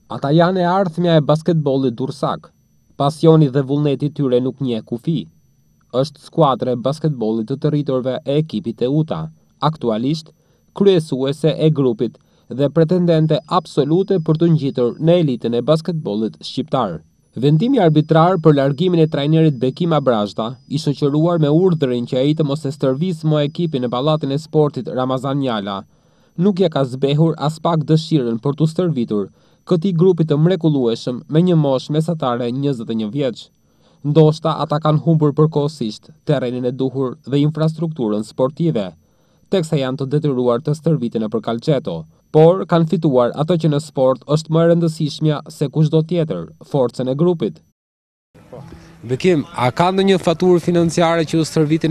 Ata janë e ardhmja e basketbollit dursak. Pasioni dhe vullneti tyre nuk njeh kufi. Është skuadra e basketbollit të rriturve e ekipit Teuta, aktualisht kryesuese e grupit dhe pretendente absolute për të ngjitur në elitën e basketbollit shqiptar. Vendimi arbitrar për largimin e trajnerit Bekim Abrazda, i shoqëruar me urdhrin që ai të mos e stërvisë më ekipin në Pallatin e Sportit Ramazan Njala, nuk ja ka zbehur as pak dëshirën për të stërvitur këtij grupi të mrekullueshëm me një moshë mesatare 21 vjeç. Ndoshta ata kanë humbur përkohësisht terrenin e duhur dhe infrastrukturën sportive, teksa janë të detyruar të stërviten nëpër Calceto, por kanë fituar ato që në sport është më e rëndësishmja se kushdo tjetër, forcën e grupit. Bekim, a ka ndonjë faturë financiare që u stërvitin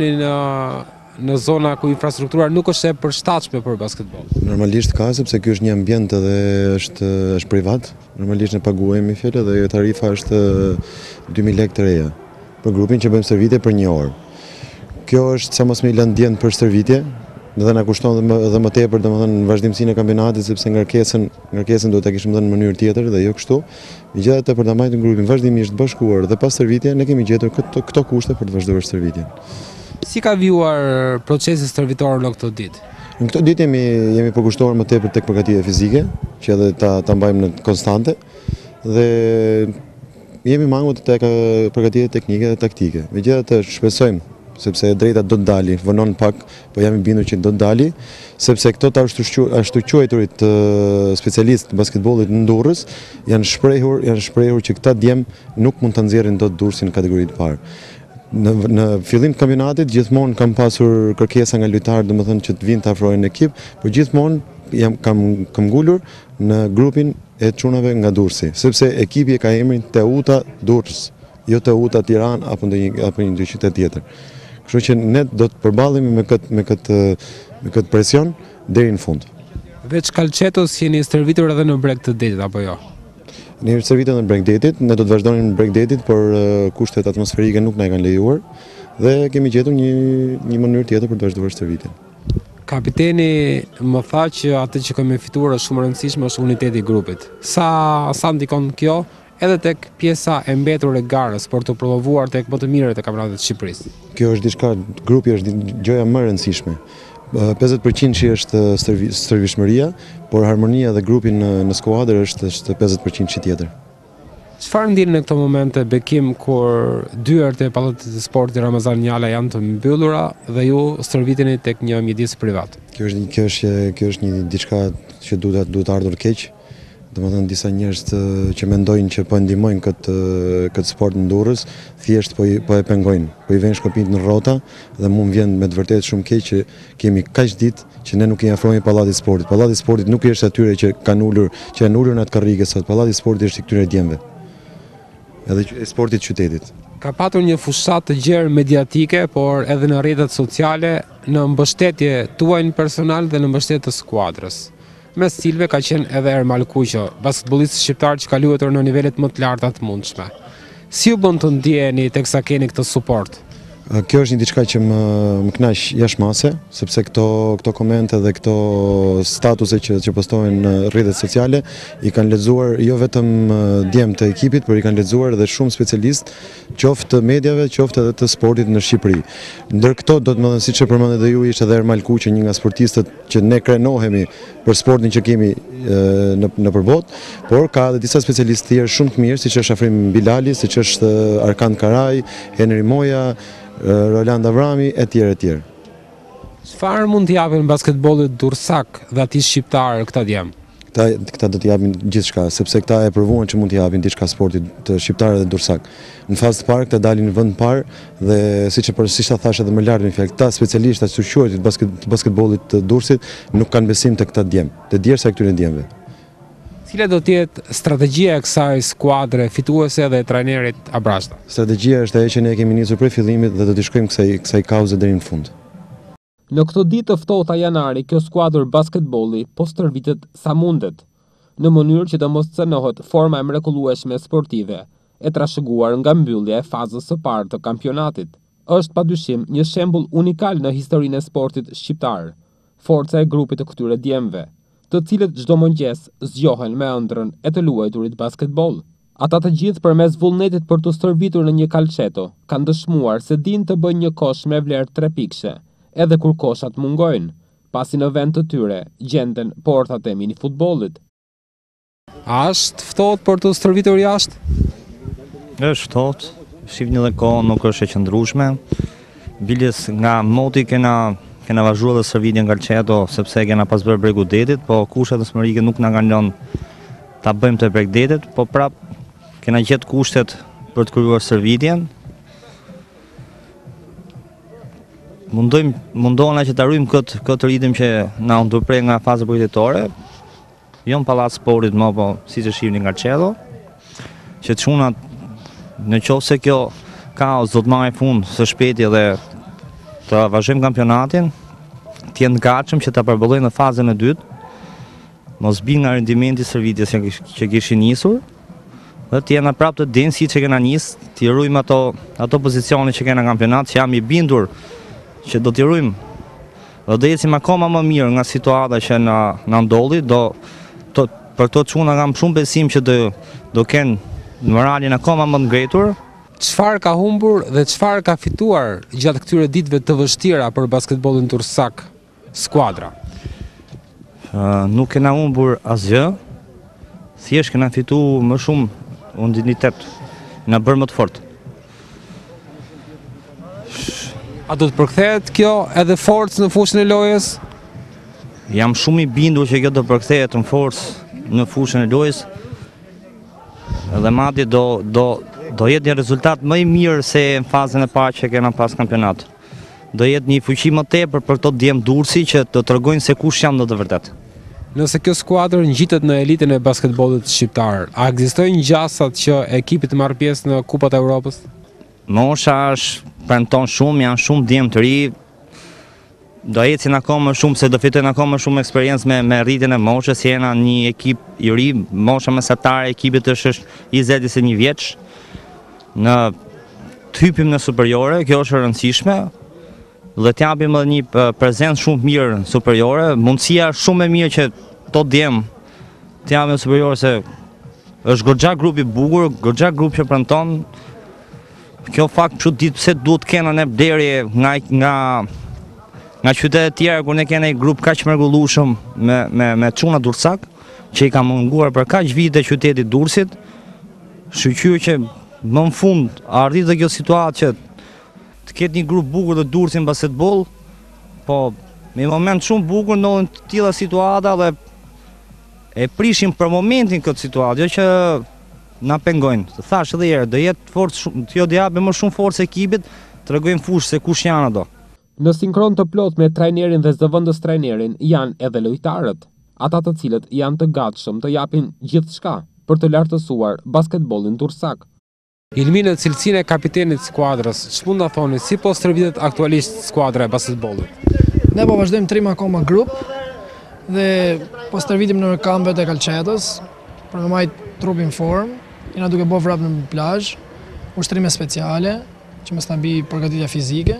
në zona ku infrastruktura nuk është e përshtatshme për basketbol? Normalisht ka, sepse ky është një ambient dhe është privat. Normalisht ne paguajmë fjalë dhe tarifa është 2000 lekë të reja për grupin që bëjmë stërvitje për një orë. Kjo është sa mos më i lënë ndjen për stërvitje, dhe na kushton edhe më tepër, domethënë në vazhdimsinë e kampionatit, sepse ngarkesën do ta kishim dhënë në mënyrë tjetër dhe jo kështu. Megjithatë, për ta mbajtur grupin vazhdimisht bashkuar dhe pas stërvitje, ne kemi gjetur këto kushte për të vazhduar stërvitjen. Si ka vjuar procesi stërvitor në këto ditë? Në këto ditë jemi përkushtuar më tepër tek përgatitja fizike, që edhe ta mbajmë në konstante, dhe jemi mangur tek përgatitja teknike dhe taktike. Megjithatë, shpresojmë, sepse e drejta do të dali, vonon pak, po jam i bindur që do të dali, sepse këto të ashtu quajturit specialistë basketbollit në Durrës janë shprehur që këta djem nuk mund ta nxjerrin dot Durrësin në kategorinë e parë. Në fillim të kampionatit gjithmonë kam pasur kërkesa nga lojtarët, domethënë që të vinë të afrohen në ekip, por gjithmonë kam ngulur në grupin e çunave nga Durrësi, sepse ekipi e ka emrin Teuta Durrës, jo Teuta Tiranë apo një qytet tjetër. Kështu që ne do të përballemi me këtë presion deri në fund. Veç Calcetos jeni stërvitur edhe në breg të detit apo jo? Ne jemi stërvitur në breg detit, ne do të vazhdojmë në breg detit, por kushtet atmosferike nuk na e kanë lejuar dhe kemi gjetur një mënyrë tjetër për të vazhduar stërvitjen. Kapiteni më tha që atë që kemi fituar është shumë e rëndësishme, është uniteti i grupit. Sa ndikon kjo edhe tek pjesa e mbetur e garës për të promovuar tek më të mirët e kampionatit të Shqipërisë? Kjo është diçka, grupi është gjëja më e rëndësishme. 50% që është stërvishmëria, por harmonia dhe grupi në skuadër është 50% që tjetër. Çfarë ndjen në këto momente, Bekim, kur dyert e Pallatit të Sportit Ramazan Njala janë të mbyllura dhe ju stërviteni tek një mjedis privat? Kjo është një diçka që duhet ardhur keq. Domethënë disa njerëz që mendojnë që po ndihmojnë këtë sport në Durrës, thjesht po e pengojnë, po i vënë shkopit në rrota dhe mua vjen me të vërtetë shumë keq që kemi kaq ditë që ne nuk i afrohemi Pallatit të Sportit. Pallati i Sportit nuk është atyre që janë ulur në atë karrige sot. Pallati i Sportit është i këtyre djemve. Edhe e sportit qytetit. Ka patur një fushat të gjerë mediatike, por edhe në rrjetet sociale, në mbështetje tuaj personal dhe në mbështetje të skuadrës. Mes cilve ka qenë edhe Ermal Kuqo, basketbollist shqiptar që ka luajtur në nivelet më të larta të mundshme. Si u bën të ndjeheni teksa keni këtë suport? Kjo është një diçka që më kënaq jashtëmase, sepse këto komente dhe këto statuse që postohen në rrjetet sociale i kanë lexuar jo vetëm djemt të ekipit, por i kanë lexuar edhe shumë specialistë, qoftë të mediave, qoftë edhe të sportit në Shqipëri. Ndër këto do të më thënë, siç e përmendët edhe ju, ishte edhe Ermal Kuqo, një nga sportistët që ne krenohemi për sportin që kemi në përbot, por ka edhe disa specialistë tjerë shumë të mirë, siç është Afrim Bilali, siç është Arkand Karaj, Henry Moja, Roland Avrami, etj. Çfarë mund t'i japin basketbollit durrsak dhe atij shqiptar këta djem? Këta do t'i japin gjithçka, sepse këta e provuan që mund t'i japin diçka sportit të shqiptar dhe durrsak. Në fazë të parë këta dalin në vend të parë dhe siç ta thash edhe më lart në fjalë, këta specialistë që quhet të basketbollit të Durrësit nuk kanë besim te këta djem, te djersa e këtyre djemve. Cila do të jetë strategjia e kësaj skuadre fituese dhe e trajnerit Abrazda? Strategjia është ajo që ne kemi nisur prej fillimit dhe do të shkojmë kësaj kauze deri në fund. Në këto ditë të ftohta janari, kjo skuadër basketbolli po stërvitet sa mundet, në mënyrë që të mos cënohet forma e mrekullueshme sportive, e trashëguar nga mbyllja e fazës së parë të kampionatit. Është padyshim një shembull unikal në historinë e sportit shqiptar, forca e grupit të këtyre djemve. të cilët çdo mëngjes zgjohen me ëndrrën e të luajturit basketboll. Ata të gjithë përmes vullnetit për të stërvitur në një calceto kanë dëshmuar se dinë të bëjnë një kosh me vlerë 3 pikëshe, edhe kur koshat mungojnë, pasi në vend të tyre gjenden portat e minifutbollit. A është ftohtë për të stërvitur jashtë? Është ftohtë, shihni edhe kohën nuk është e qëndrueshme. Biles nga moti kena vazhduar dhe stërvitjen nga calceto sepse kena pas bërë bregu detit, po kushtet e smërike nuk na kanë lënë ta bëjmë të breg detit, po prap kena gjetë kushtet për të krijuar stërvitjen. Mundohena që ta rrymë këtë ritëm që na u ndërprer nga faza përjetitore. Jo në pallat sportit, më po siç e shihni nga calceto, që çunat në qoftë se kjo kaos do të marrë fund së shpejti dhe të vazhdojmë kampionatin, të jenë gatshëm që ta përballojnë në fazën e dytë, mos bi nga rendimenti i stërvitjes që kishin nisur, dhe të jena prapë të dinë siç e kena nisë, të rujmë ato pozicione që kena në kampionat, që jam i bindur që do t'i rujmë dhe do ecim akoma më mirë nga situata që na ndodhi, për këto çuna kam shumë besim që do kenë moralin akoma më të ngritur. Çfarë ka humbur dhe çfarë ka fituar gjatë këtyre ditëve të vështira për basketbollin Durrësak skuadra? Nuk kena humbur asgjë, thjesht kena fituar më shumë unditet, na bërë më të fortë. A do të përkthehet kjo edhe forcë në fushën e lojës? Jam shumë i bindur që kjo do përkthehet në forcë në fushën e lojës, dhe madje do jetë një rezultat më i mirë se në fazën e parë që kena pas kampionat. Do jetë një fuqi më tepër për këto djemë Durrësi që të tregojnë se kush janë në të vërtetë. Nëse kjo skuadër ngjitet në elitën e basketbollit shqiptar, a ekzistojnë ngjasat që ekipi të marrë pjesë në Kupat e Evropës? Mosha është premton shumë, janë shumë djemë të ri, do ecin akoma shumë se do fitojnë akoma shumë eksperiencë me rritjen e moshës, jena një ekip i ri, mosha mesatare e ekipit është 21 vjeç. Në të hypim në superiore, kjo është e rëndësishme, dhe t'japim edhe një prezencë shumë mirë në superiore, mundësia shumë e mirë që to djemë t'japim në superiore se është goxha grup i bukur, goxha grup që premton. Kjo fakt që ditë pse duhet kena ne vlerje nga qytetet tjera kur ne kena një grup kaq mrekullueshëm me çuna Durrësak, që i ka munguar për kaq vite qyteti Durrësit, shqyr që më në fund arrit dhe kjo situatë që të ketë një grup bukur të Durrësin basketboll, po me moment shumë bukur ndodhin të tilla situata dhe e prishim për momentin këtë situatë, jo që na pengojnë. Të thash edhe herë, do jetë forcë, jo do japim më shumë forcë ekipit, tregojmë fushë se kush janë ato. Në sinkron të plot me trajnerin dhe zëvendës trajnerin janë edhe lojtarët, ata të cilët janë të gatshëm të japin gjithçka për të lartësuar basketbollin Durrësak. Ilmi, në cilësinë e kapitenit skuadrës, ç'mund ta thoni si po stërvitet aktualisht skuadra e basketbollit? Ne po vazhdojmë trim akoma grup dhe po stërvitim në kampet e calcetos për të majtë trupin formë. Jena duke bo vrap në plazh, ushtrime speciale që mos na bi përgatitja fizike,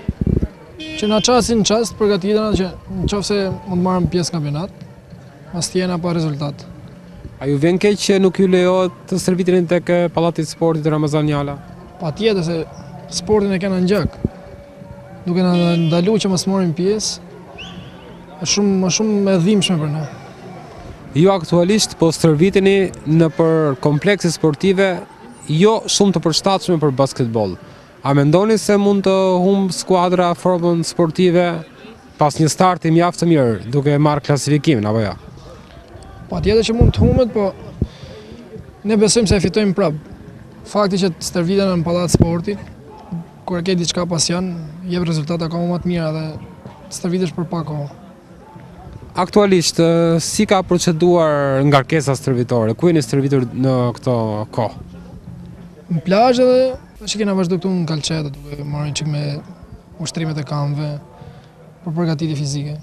që na çasin çast përgatitena që nëse mund marrim pjesë në kampionat, mos t'jena pa rezultat. A ju vjen keq që nuk ju lejohet të stërviteni tek pallati i sportit Ramazan Njala? Patjetër se sportin e kena në gjak. Duke na ndaluar që mos marrim pjesë, është më shumë e dhimbshme për ne. Ju aktualisht po stërviteni në për komplekse sportive jo shumë të përshtatshme për basketboll. A mendoni se mund të humb skuadra formën sportive pas një starti mjaft të mirë, duke marrë klasifikimin apo jo? Patjetër që mund të humët, po ne besojmë se e fitojmë prap. Fakti që të stërviten në pallat sportit, kur e ke diçka pasion, jep rezultate akoma më të mira dhe të stërvitesh për pak kohë. Aktualisht, si ka proceduar ngarkesa stërvitore? Ku jeni stërvitur në këto kohë? Në plazh edhe tash kena vazhdu këtu në calceto, duke marrë çik me ushtrimet e kampeve për përgatitje fizike.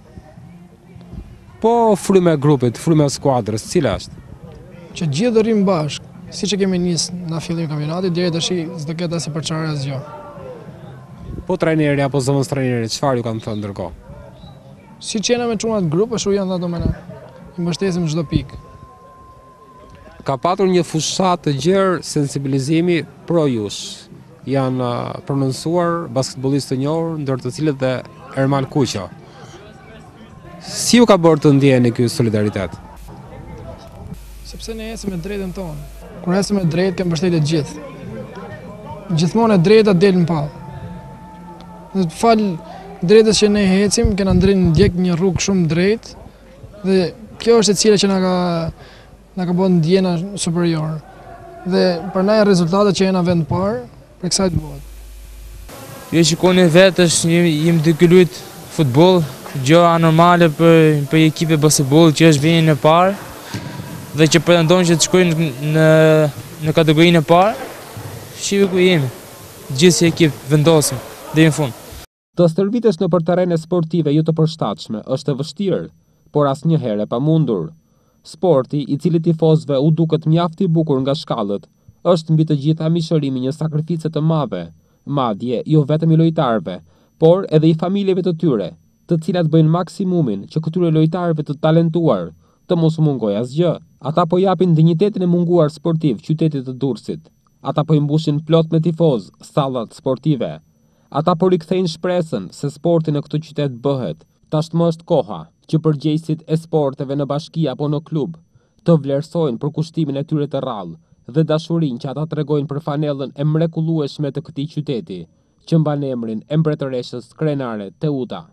Po fryma e grupit, fryma e skuadrës, cila është? Që gjithë do rrim bashkë, siç e kemi nisë në fillim kampionatit, deri tash s'do ketë as përçarje asgjë. Po trajneri apo zëvendës trajneri, çfarë ju kanë thënë ndërkohë? Siç jena me çunat grup, ashtu janë ato me ne. i mbështesim çdo pikë. Ka patur një fushat të gjerë sensibilizimi pro jush. Janë prononcuar basketbollistë të njohur, ndër të cilët dhe Ermal Kuqo. Si ju ka bërë të ndjeni ky solidaritet? Sepse ne ecim me drejtën tonë. Kur ecim me drejtë, kem mbështetje të gjithë. Gjithmonë e drejta del në pall. Dhe fal drejtës që ne ecim, kena ndjek një rrugë shumë drejtë dhe kjo është e cila që na ka bërë ndjena superior. Dhe për na rezultatet që jena vend parë për kësaj të botë. Jo shikoni vetë është jem duke luajt futboll, gjë anormale për ekipe basketbolli që është vini në parë dhe që pretendojnë që të shkojnë në kategorinë e parë. Shive ku jemi, gjithë si ekip vendosim deri në fund. Të stërvitesh në për terrene sportive jo të përshtatshme është e vështirë, por asnjëherë e pamundur. Sporti, i cili tifozëve u duket mjaft i bukur nga shkallët, është mbi të gjitha mishërimi një sakrifice të madhe, madje jo vetëm i lojtarëve, por edhe i familjeve të tyre, të cilat bëjnë maksimumin që këtyre lojtarëve të talentuar të mos u mungojë asgjë. Ata po japin dinjitetin e munguar sportiv qytetit të Durrësit. Ata po i mbushin plot me tifozë sallat sportive. Ata po rikthejnë shpresën se sporti në këtë qytet bëhet. Tashmë është koha që përgjegjësit e sporteve në bashki apo në klub të vlerësojnë për kushtimin e tyre të rrallë dhe dashurinë që ata tregojnë për fanellën e mrekullueshme të këtij qyteti, që mban emrin e mbretëreshës krenare Teuta.